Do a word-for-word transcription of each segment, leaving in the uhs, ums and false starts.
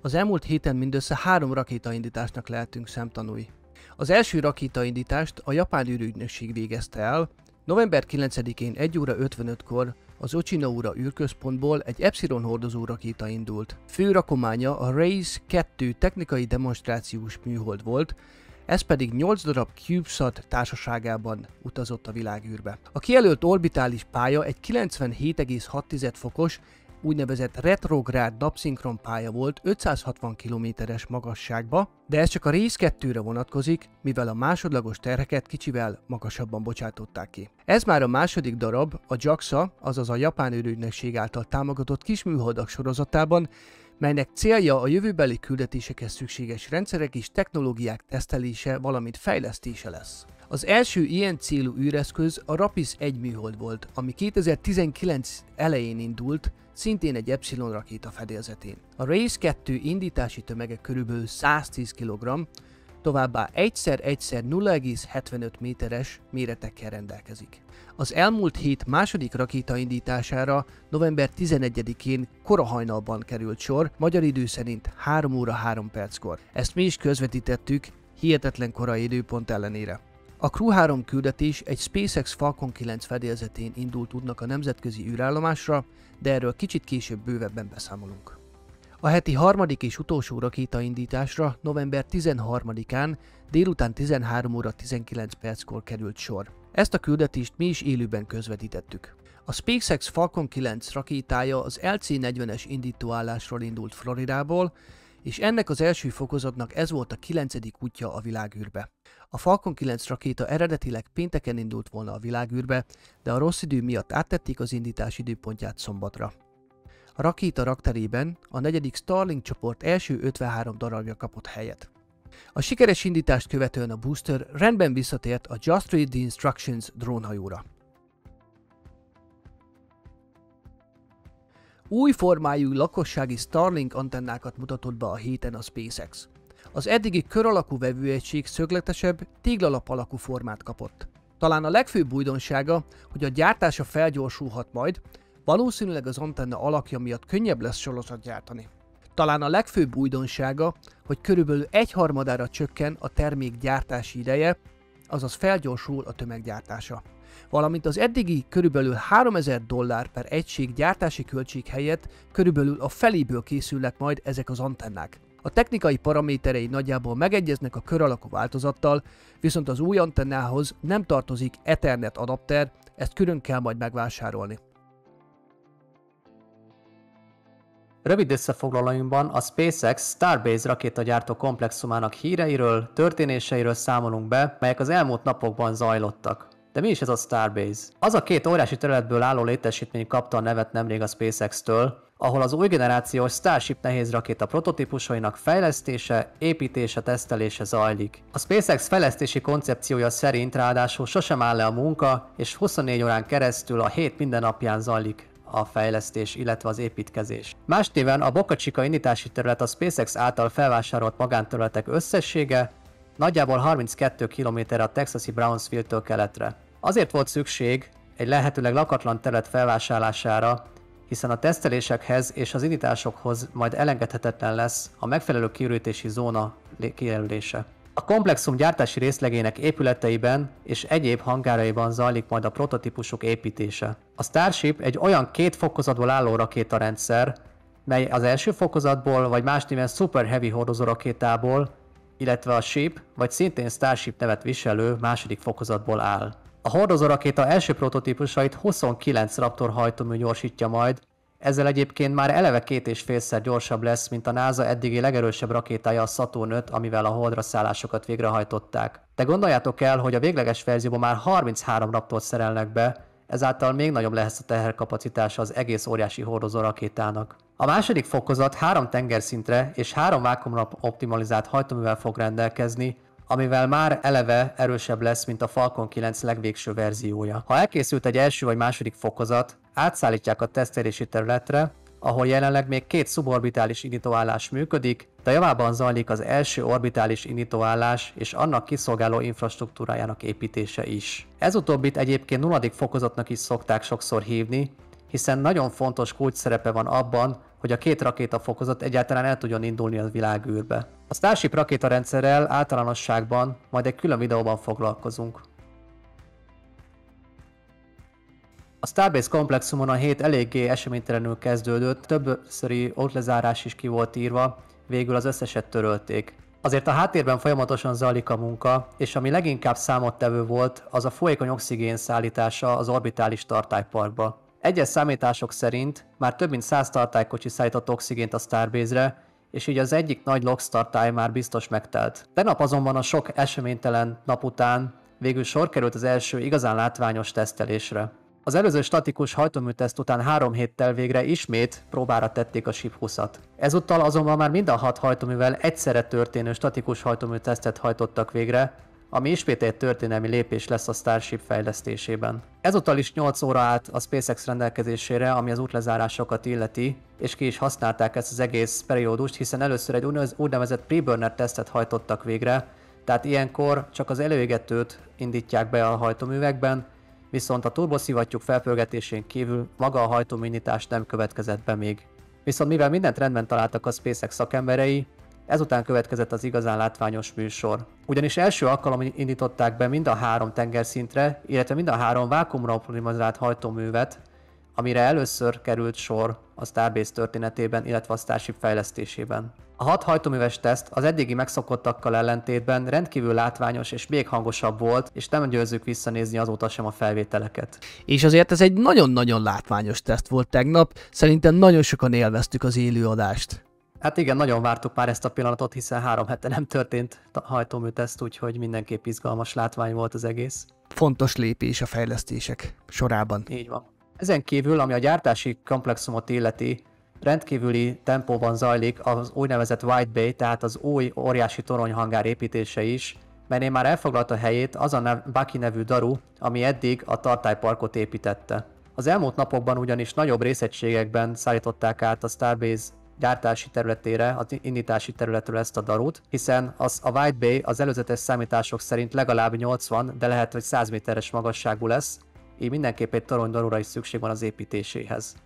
Az elmúlt héten mindössze három rakétaindításnak lehetünk szemtanúi. Az első rakétaindítást a japán űrügynökség végezte el, november kilencedikén egy óra ötvenötkor az Ochinoura űrközpontból egy Epsilon hordozó rakéta indult. Fő rakománya a RAISE kettő technikai demonstrációs műhold volt, ez pedig nyolc darab CubeSat társaságában utazott a világűrbe. A kijelölt orbitális pálya egy kilencvenhét egész hat fokos, úgynevezett retrográd napszinkron pálya volt ötszázhatvan kilométeres magasságba, de ez csak a RAISE kettőre vonatkozik, mivel a másodlagos terheket kicsivel magasabban bocsátották ki. Ez már a második darab a JAXA, azaz a japán űrügynökség által támogatott kisműholdak sorozatában, melynek célja a jövőbeli küldetésekhez szükséges rendszerek és technológiák tesztelése, valamint fejlesztése lesz. Az első ilyen célú űreszköz a RAPIS egy műhold volt, ami kétezer-tizenkilenc elején indult, szintén egy Epsilon rakéta fedélzetén. A RAISE kettő indítási tömege körülbelül száztíz kilogramm, továbbá egyszer-egyszer nulla egész hetvenöt méteres méretekkel rendelkezik. Az elmúlt hét második rakéta indítására november tizenegyedikén kora hajnalban került sor, magyar idő szerint három óra három perckor. Ezt mi is közvetítettük, hihetetlen korai időpont ellenére. A Crew három küldetés egy SpaceX Falcon kilenc fedélzetén indult útnak a nemzetközi űrállomásra, de erről kicsit később bővebben beszámolunk. A heti harmadik és utolsó rakétaindításra november tizenharmadikán délután tizenhárom óra tizenkilenc perckor került sor. Ezt a küldetést mi is élőben közvetítettük. A SpaceX Falcon kilenc rakétája az L C negyvenes indítóállásról indult Floridából, és ennek az első fokozatnak ez volt a kilencedik útja a világűrbe. A Falcon kilenc rakéta eredetileg pénteken indult volna a világűrbe, de a rossz idő miatt áttették az indítás időpontját szombatra. A rakéta rakterében a negyedik Starlink csoport első ötvenhárom darabja kapott helyet. A sikeres indítást követően a booster rendben visszatért a Just Read the Instructions drónhajóra. Új formájú lakossági Starlink antennákat mutatott be a héten a SpaceX. Az eddigi kör alakú vevőegység szögletesebb, téglalap alakú formát kapott. Talán a legfőbb újdonsága, hogy a gyártása felgyorsulhat majd, valószínűleg az antenna alakja miatt könnyebb lesz sorozat gyártani. Talán a legfőbb újdonsága, hogy körülbelül egyharmadára csökken a termék gyártási ideje, azaz felgyorsul a tömeggyártása. Valamint az eddigi körülbelül háromezer dollár per egység gyártási költség helyett körülbelül a feléből készülnek majd ezek az antennák. A technikai paraméterei nagyjából megegyeznek a kör alakú változattal, viszont az új antennához nem tartozik Ethernet adapter, ezt külön kell majd megvásárolni. Rövid összefoglalóinkban a SpaceX Starbase rakétagyártó komplexumának híreiről, történéseiről számolunk be, melyek az elmúlt napokban zajlottak. De mi is ez a Starbase? Az a két óriási területből álló létesítmény kapta a nevet nemrég a SpaceX-től, ahol az új generációs Starship nehéz rakéta prototípusainak fejlesztése, építése, tesztelése zajlik. A SpaceX fejlesztési koncepciója szerint ráadásul sosem áll le a munka, és huszonnégy órán keresztül a hét minden napján zajlik a fejlesztés, illetve az építkezés. Más néven a Boca Chica indítási terület a SpaceX által felvásárolt magánterületek összessége, nagyjából harminckettő kilométer a texasi Brownsville-től keletre. Azért volt szükség egy lehetőleg lakatlan terület felvásárlására, hiszen a tesztelésekhez és az indításokhoz majd elengedhetetlen lesz a megfelelő kiürítési zóna kijelölése. A komplexum gyártási részlegének épületeiben és egyéb hangáraiban zajlik majd a prototípusok építése. A Starship egy olyan két fokozatból álló rakétarendszer, mely az első fokozatból vagy más néven Super Heavy hordozó rakétából, illetve a Ship vagy szintén Starship nevet viselő második fokozatból áll. A hordozó rakéta első prototípusait huszonkilenc Raptor hajtómű gyorsítja majd, ezzel egyébként már eleve két és félszer gyorsabb lesz, mint a NASA eddigi legerősebb rakétája a Saturn öt, amivel a Holdra szállásokat végrehajtották. De gondoljátok el, hogy a végleges verzióban már harminchárom Raptort szerelnek be, ezáltal még nagyobb lesz a teherkapacitása az egész óriási hordozó rakétának. A második fokozat három tengerszintre és három vákuumra optimalizált hajtóművel fog rendelkezni, amivel már eleve erősebb lesz, mint a Falcon kilenc legvégső verziója. Ha elkészült egy első vagy második fokozat, átszállítják a tesztelési területre, ahol jelenleg még két szuborbitális indítóállás működik, de javában zajlik az első orbitális indítóállás és annak kiszolgáló infrastruktúrájának építése is. Ez utóbbit egyébként nulladik fokozatnak is szokták sokszor hívni, hiszen nagyon fontos kulcsszerepe van abban, hogy a két rakétafokozat egyáltalán el tudjon indulni a világűrbe. A Starship rakétarendszerrel általánosságban majd egy külön videóban foglalkozunk. A Starbase komplexumon a hét eléggé eseménytelenül kezdődött, többszöri útlezárás is ki volt írva, végül az összeset törölték. Azért a háttérben folyamatosan zajlik a munka, és ami leginkább számottevő volt, az a folyékony oxigén szállítása az orbitális tartályparkba. Egyes számítások szerint már több mint száz tartálykocsi szállított oxigént a Starbase-re, és így az egyik nagy LOX tartály már biztos megtelt. Tegnap azonban a sok eseménytelen nap után végül sor került az első igazán látványos tesztelésre. Az előző statikus hajtóműteszt után három héttel végre ismét próbára tették a SHIP húszat. Ezúttal azonban már mind a hat hajtóművel egyszerre történő statikus hajtóműtesztet hajtottak végre, ami ismét egy történelmi lépés lesz a Starship fejlesztésében. Ezúttal is nyolc óra állt a SpaceX rendelkezésére, ami az útlezárásokat illeti, és ki is használták ezt az egész periódust, hiszen először egy úgynevezett preburner tesztet hajtottak végre, tehát ilyenkor csak az előégetőt indítják be a hajtóművekben, viszont a turboszivattyúk felpörgetésén kívül maga a hajtóműindítás nem következett be még. Viszont mivel mindent rendben találtak a SpaceX szakemberei, ezután következett az igazán látványos műsor. Ugyanis első alkalommal indították be mind a három tengerszintre, illetve mind a három vákuumra optimalizált hajtóművet, amire először került sor a Starbase történetében, illetve a Starship fejlesztésében. A hat hajtóműves teszt az eddigi megszokottakkal ellentétben rendkívül látványos és még hangosabb volt, és nem győzzük visszanézni azóta sem a felvételeket. És azért ez egy nagyon-nagyon látványos teszt volt tegnap, szerintem nagyon sokan élveztük az élőadást. Hát igen, nagyon vártuk már ezt a pillanatot, hiszen három hete nem történt hajtóműteszt, úgyhogy mindenképp izgalmas látvány volt az egész. Fontos lépés a fejlesztések sorában. Így van. Ezen kívül, ami a gyártási komplexumot illeti, rendkívüli tempóban zajlik az úgynevezett White Bay, tehát az új óriási toronyhangár építése is, melynél már elfoglalta helyét az a nev, Bucky nevű daru, ami eddig a tartályparkot építette. Az elmúlt napokban ugyanis nagyobb részegységekben szállították át a Starbase gyártási területére, az indítási területről ezt a darut, hiszen az, a White Bay az előzetes számítások szerint legalább nyolcvan, de lehet, hogy száz méteres magasságú lesz, így mindenképp egy toronydarúra is szükség van az építéséhez.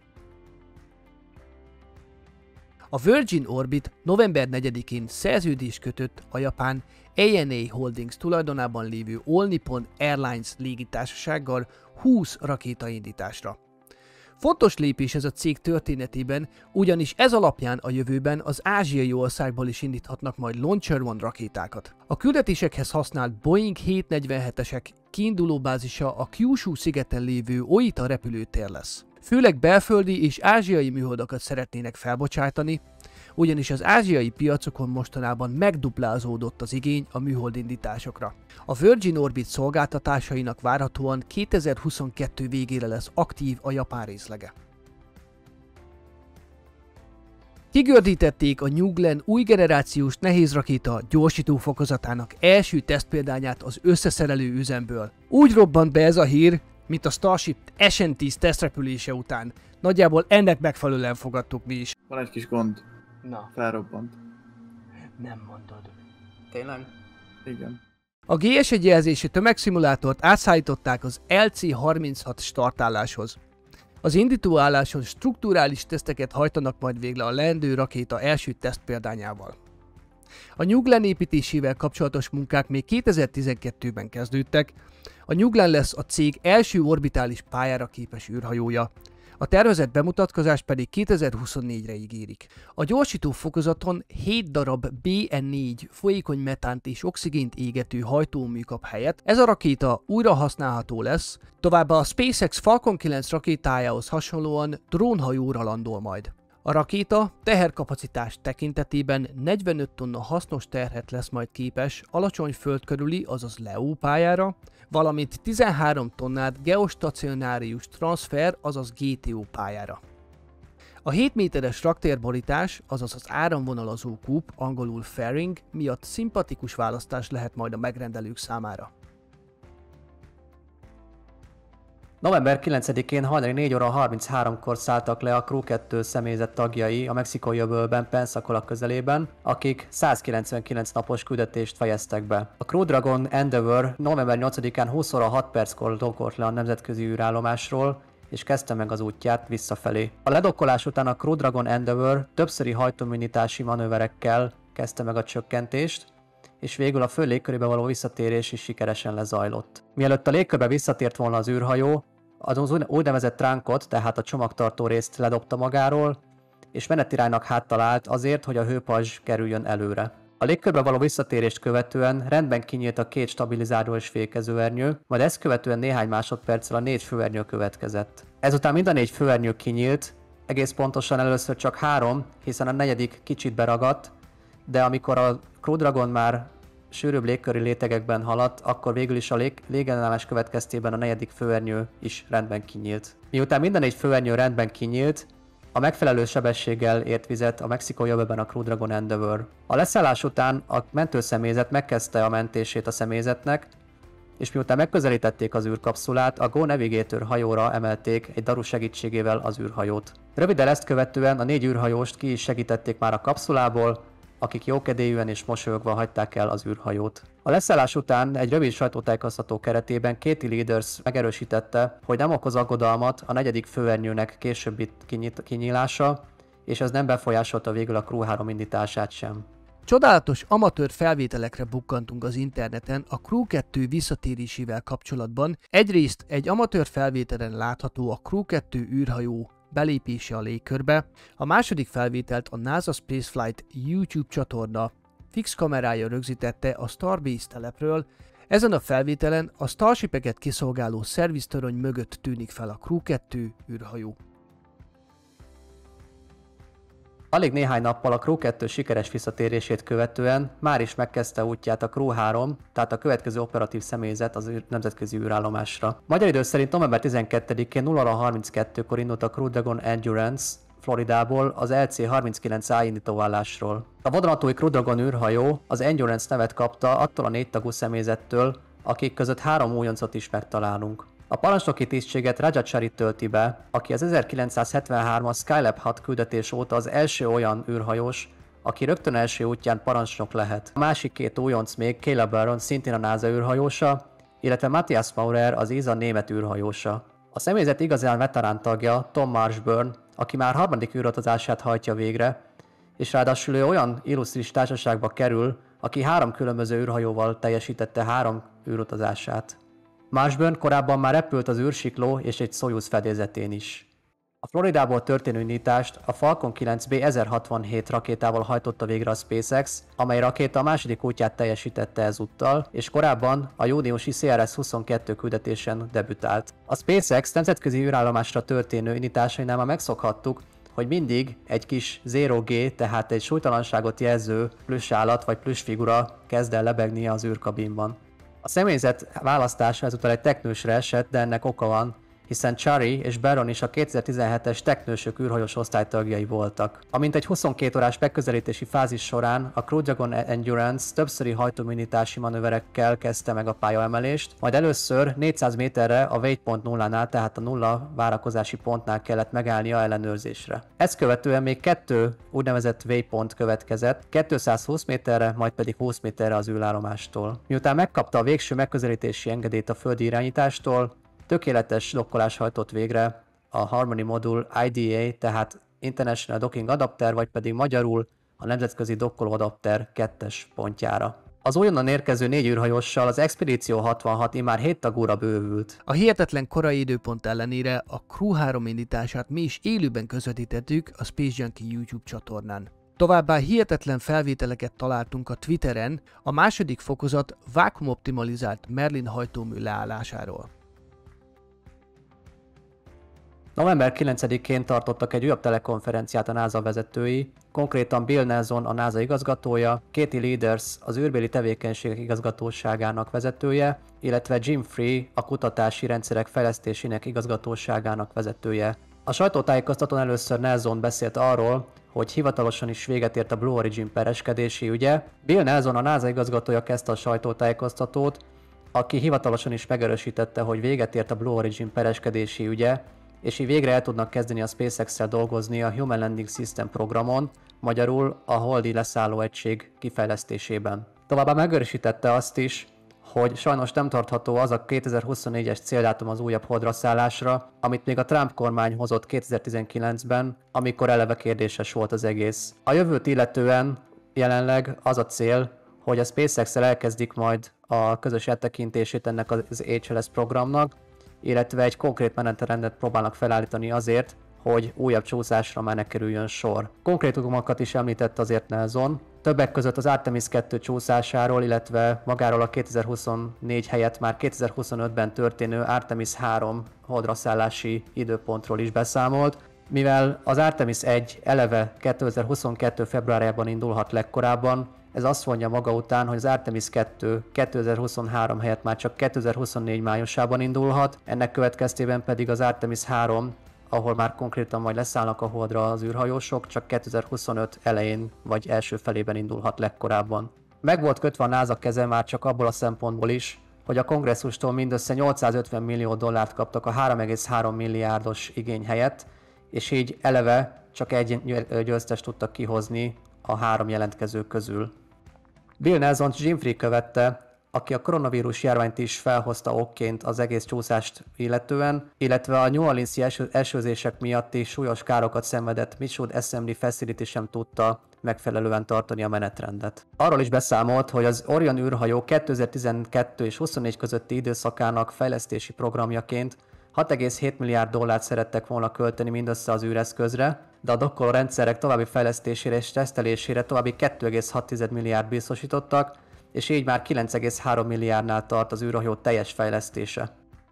A Virgin Orbit november negyedikén szerződést kötött a japán á en á Holdings tulajdonában lévő All Nippon Airlines légitársasággal húsz rakétaindításra. Fontos lépés ez a cég történetében, ugyanis ez alapján a jövőben az ázsiai országból is indíthatnak majd Launcher One rakétákat. A küldetésekhez használt Boeing hétszáznegyvenhetesek kiinduló bázisa a Kyushu szigeten lévő Oita repülőtér lesz. Főleg belföldi és ázsiai műholdakat szeretnének felbocsátani, ugyanis az ázsiai piacokon mostanában megduplázódott az igény a műholdindításokra. A Virgin Orbit szolgáltatásainak várhatóan kétezer-huszonkettő végére lesz aktív a japán részlege. Kigördítették a New Glenn új generációs nehézrakéta gyorsító fokozatának első tesztpéldányát az összeszerelő üzemből. Úgy robbant be ez a hír, mint a Starship es en tíz tesztrepülése után. Nagyjából ennek megfelelően fogadtuk mi is. Van egy kis gond. Na. Felrobbant. Nem mondod. Tényleg? Igen. A gé es egy jelzési tömegszimulátort átszállították az el cé harminchat startálláshoz. Az indítóálláson strukturális teszteket hajtanak majd végre a leendő rakéta első tesztpéldányával. A New Glenn építésével kapcsolatos munkák még kétezer-tizenkettőben kezdődtek. A New Glenn lesz a cég első orbitális pályára képes űrhajója. A tervezett bemutatkozás pedig kétezer-huszonnégyre ígérik. A gyorsító fokozaton hét darab bé en négy folyékony metánt és oxigént égető hajtómű kap helyet. Ez a rakéta újra használható lesz, továbbá a SpaceX Falcon kilenc rakétájához hasonlóan drónhajóra landol majd. A rakéta teherkapacitás tekintetében negyvenöt tonna hasznos terhet lesz majd képes alacsony föld körüli, azaz LEO pályára, valamint tizenhárom tonnát geostacionárius transfer, azaz gé té o pályára. A hét méteres raktérborítás, azaz az áramvonalazó kúp, angolul fairing, miatt szimpatikus választás lehet majd a megrendelők számára. november kilencedikén hajnali négy óra harminchárom-kor szálltak le a Crew kettő személyzet tagjai a mexikói öbölben Pensacola közelében, akik százkilencvenkilenc napos küldetést fejeztek be. A Crew Dragon Endeavour november nyolcadikán húsz óra hat perckor dokolt le a nemzetközi űrállomásról, és kezdte meg az útját visszafelé. A ledokkolás után a Crew Dragon Endeavour többszöri hajtóműnyitási manőverekkel kezdte meg a csökkentést, és végül a fő légkörébe való visszatérés is sikeresen lezajlott. Mielőtt a légkörbe visszatért volna az űrhajó, az úgynevezett tránkot, tehát a csomagtartó részt ledobta magáról, és menetiránynak háttal állt azért, hogy a hőpajzs kerüljön előre. A légkörbe való visszatérést követően rendben kinyílt a két stabilizáló és fékezőernyő, majd ezt követően néhány másodperccel a négy főernyő következett. Ezután mind a négy főernyő kinyílt, egész pontosan először csak három, hiszen a negyedik kicsit beragadt, de amikor a Crew Dragon már sűrűbb légköri rétegekben haladt, akkor végül is a lég légellenállás következtében a negyedik főernyő is rendben kinyílt. Miután minden négy főernyő rendben kinyílt, a megfelelő sebességgel ért vizet a mexikói öbölben a Crew Dragon Endeavour. A leszállás után a mentőszemélyzet megkezdte a mentését a személyzetnek, és miután megközelítették az űrkapszulát, a Go Navigator hajóra emelték egy daru segítségével az űrhajót. Röviddel ezt követően a négy űrhajóst ki is segítették már a kapszulából, akik jókedélyűen és mosolyogva hagyták el az űrhajót. A leszállás után egy rövid sajtótájékoztató keretében Katie Leaders megerősítette, hogy nem okoz aggodalmat a negyedik főernyőnek későbbi kinyílása, és ez nem befolyásolta végül a Crew három indítását sem. Csodálatos amatőr felvételekre bukkantunk az interneten a Crew kettő visszatérésével kapcsolatban. Egyrészt egy amatőr felvételen látható a Crew kettő űrhajó belépése a légkörbe, a második felvételt a NASA Spaceflight YouTube csatorna fix kamerája rögzítette a Starbase telepről. Ezen a felvételen a Starshipeket kiszolgáló szerviztorony mögött tűnik fel a Crew kettő űrhajó. Alig néhány nappal a Crew kettő sikeres visszatérését követően már is megkezdte útját a Crew három, tehát a következő operatív személyzet az nemzetközi űrállomásra. Magyar idő szerint november tizenkettedikén nulla óra harminckor indult a Crew Dragon Endurance Floridából az L C harminckilenc A indítóállásról. A vadonatúj Crew Dragon űrhajó az Endurance nevet kapta attól a négy tagú személyzettől, akik között három újoncot is megtalálunk. A parancsnoki tisztséget Raja Chari tölti be, aki az ezerkilencszázhetvenhármas Skylab hat küldetés óta az első olyan űrhajós, aki rögtön első útján parancsnok lehet. A másik két újonc még Caleb Barron, szintén a NASA űrhajósa, illetve Matthias Maurer, az é es á német űrhajósa. A személyzet igazán veterán tagja Tom Marshburn, aki már harmadik űrutazását hajtja végre, és ráadásul ő olyan illusztris társaságba kerül, aki három különböző űrhajóval teljesítette három űrutazását. Marshburn korábban már repült az űrsikló és egy Soyuz fedélzetén is. A Floridából történő indítást a Falcon kilenc B ezerhatvanhét rakétával hajtotta végre a SpaceX, amely rakéta a második útját teljesítette ezúttal, és korábban a júniusi C R S huszonkettő küldetésen debütált. A SpaceX nemzetközi űrállomásra történő indításainál már megszokhattuk, hogy mindig egy kis zero G, tehát egy súlytalanságot jelző plüssállat vagy plüssfigura kezd el lebegnie az űrkabinban. A személyzet választása ezúttal egy teknősre esett, de ennek oka van, hiszen Chari és Barron is a kétezer-tizenhetes teknősök űrhajós osztálytagjai voltak. Amint egy huszonkét órás megközelítési fázis során a Crew Dragon Endurance többszöri hajtóműnyitási manőverekkel kezdte meg a pályaemelést, majd először négyszáz méterre a waypoint nullánál, tehát a nulla várakozási pontnál kellett megállnia ellenőrzésre. Ezt követően még kettő úgynevezett waypoint következett, kétszázhúsz méterre, majd pedig húsz méterre az űrállomástól. Miután megkapta a végső megközelítési engedélyt a földi irányítástól, tökéletes dokkolás hajtott végre a Harmony Module I D A, tehát International Docking Adapter, vagy pedig magyarul a Nemzetközi Dokkoló Adapter kettes pontjára. Az újonnan érkező négy űrhajóssal az Expedition hatvanhat immár hét tagúra bővült. A hihetetlen korai időpont ellenére a Crew három indítását mi is élőben közvetítettük a Space Junkie YouTube csatornán. Továbbá hihetetlen felvételeket találtunk a Twitteren a második fokozat vákuumoptimalizált Merlin hajtómű leállásáról. november kilencedikén tartottak egy újabb telekonferenciát a NASA vezetői, konkrétan Bill Nelson, a NASA igazgatója, Katie Leaders, az űrbéli tevékenységek igazgatóságának vezetője, illetve Jim Free, a kutatási rendszerek fejlesztésének igazgatóságának vezetője. A sajtótájékoztatón először Nelson beszélt arról, hogy hivatalosan is véget ért a Blue Origin pereskedési ügye. Bill Nelson, a NASA igazgatója kezdte a sajtótájékoztatót, aki hivatalosan is megerősítette, hogy véget ért a Blue Origin pereskedési ügye, és így végre el tudnak kezdeni a SpaceX-szel dolgozni a Human Landing System programon, magyarul a holdi leszálló egység kifejlesztésében. Továbbá megerősítette azt is, hogy sajnos nem tartható az a kétezer-huszonnégyes céldátum az újabb holdra szállásra, amit még a Trump kormány hozott kétezer-tizenkilencben, amikor eleve kérdéses volt az egész. A jövőt illetően jelenleg az a cél, hogy a SpaceX-el elkezdik majd a közös áttekintését ennek az há el es programnak, illetve egy konkrét menetrendet próbálnak felállítani azért, hogy újabb csúszásra már ne kerüljön sor. Konkrétumokat is említett azért Nelson, többek között az Artemis kettő csúszásáról, illetve magáról a kétezer-huszonnégy helyett már kétezer-huszonötben történő Artemis három holdra szállási időpontról is beszámolt, mivel az Artemis egy eleve kétezer-huszonkettő februárjában indulhat legkorábban, ez azt mondja maga után, hogy az Artemis kettő kétezer-huszonhárom helyett már csak kétezer-huszonnégy májusában indulhat, ennek következtében pedig az Artemis három, ahol már konkrétan majd leszállnak a holdra az űrhajósok, csak kétezer-huszonöt elején vagy első felében indulhat legkorábban. Meg volt kötve a NASA keze már csak abból a szempontból is, hogy a kongresszustól mindössze nyolcszázötven millió dollárt kaptak a három egész három milliárdos igény helyett, és így eleve csak egy győztest tudtak kihozni a három jelentkező közül. Bill Nelson Jim Free követte, aki a koronavírus járványt is felhozta okként az egész csúszást illetően, illetve a New Orleans-i eső, esőzések miatti súlyos károkat szenvedett Mission Assembly Facility sem tudta megfelelően tartani a menetrendet. Arról is beszámolt, hogy az Orion űrhajó kétezer-tizenkettő és huszonnégy közötti időszakának fejlesztési programjaként hat egész hét milliárd dollárt szerettek volna költeni mindössze az űreszközre, de a dokkoló rendszerek további fejlesztésére és tesztelésére további két egész hat milliárd biztosítottak, és így már kilenc egész három milliárdnál tart az űrhajó teljes fejlesztése.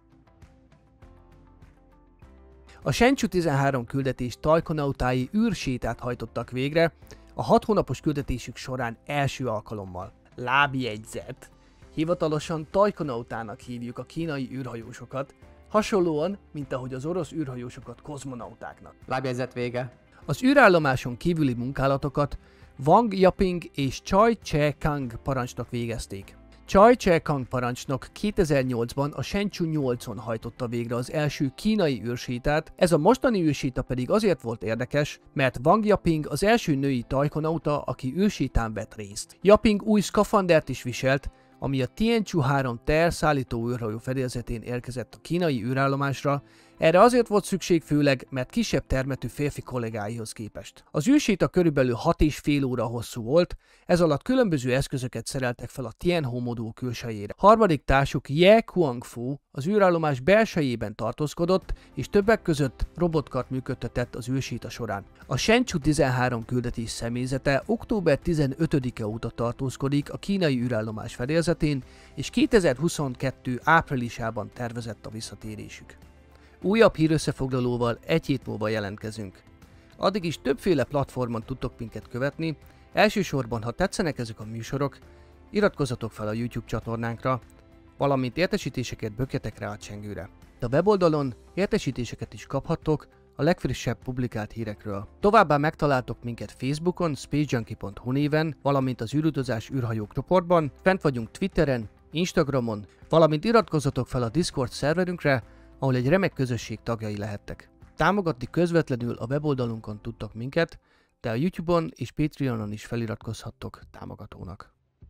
A Shenzhou tizenhárom küldetés tajkonautái űrsétát hajtottak végre, a hat hónapos küldetésük során első alkalommal. Lábjegyzet. Hivatalosan tajkonautának hívjuk a kínai űrhajósokat, hasonlóan, mint ahogy az orosz űrhajósokat kozmonautáknak. Lábjegyzet vége. Az űrállomáson kívüli munkálatokat Wang Yaping és Chai Che-kang parancsnok végezték. Chai Che-kang parancsnok kétezer-nyolcban a Shenzhou nyolcon hajtotta végre az első kínai űrsétát, ez a mostani űrséta pedig azért volt érdekes, mert Wang Yaping az első női tajkonauta, aki űrsétán vett részt. Yaping új szkafandert is viselt, ami a Tianchu három teherszállító űrhajó fedélzetén érkezett a kínai űrállomásra. Erre azért volt szükség főleg, mert kisebb termetű férfi kollégáihoz képest. Az űrséta körülbelül hat és fél óra hosszú volt, ez alatt különböző eszközöket szereltek fel a Tianhe modul külsejére. Harmadik társuk Ye Kuangfu az űrállomás belsejében tartózkodott, és többek között robotkart működtetett az űrséta során. A Shenzhou tizenhárom küldetés személyzete október tizenötödike óta tartózkodik a kínai űrállomás fedélzetén, és kétezer-huszonkettő áprilisában tervezett a visszatérésük. Újabb hírösszefoglalóval egy hét múlva jelentkezünk. Addig is többféle platformon tudtok minket követni, elsősorban ha tetszenek ezek a műsorok, iratkozzatok fel a YouTube csatornánkra, valamint értesítéseket bökjetek rá a csengőre. A weboldalon értesítéseket is kaphattok a legfrissebb publikált hírekről. Továbbá megtaláltok minket Facebookon, spacejunkie pont hu néven, valamint az űrutazás űrhajók csoportban, fent vagyunk Twitteren, Instagramon, valamint iratkozzatok fel a Discord szerverünkre, ahol egy remek közösség tagjai lehettek. Támogatni közvetlenül a weboldalunkon tudtok minket, de a YouTube-on és Patreonon is feliratkozhattok támogatónak.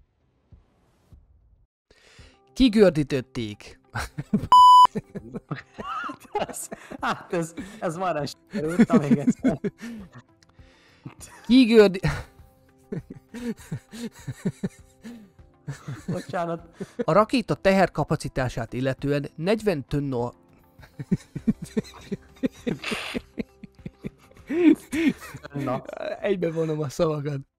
Kigördítették! ez, hát ez, ez már is került, még egyszer. Kigördi... Bocsánat. A rakéta teherkapacitását illetően negyven tonna... Na. Egybe vonom a szavakat.